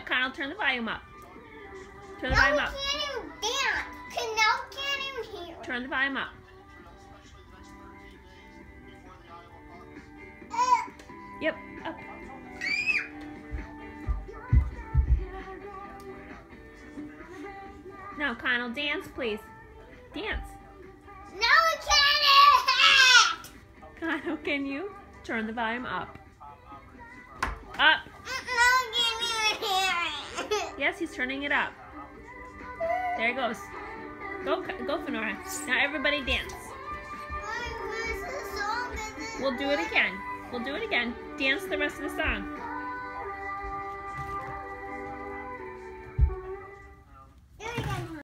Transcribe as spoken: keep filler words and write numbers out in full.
Kyle, turn the volume up. Turn the Now volume we up. can't even dance. Cause now we can't even hear. Turn the volume up. Uh, Yep, up. Now, Kyle, dance, please. Dance. now we can't. Kyle, can you turn the volume up? Up. Now we can't even hear it. Yes, he's turning it up. There it goes. Go, go, Fenora. Now everybody dance. What is the song? Is it- We'll do it again. We'll do it again. Dance the rest of the song.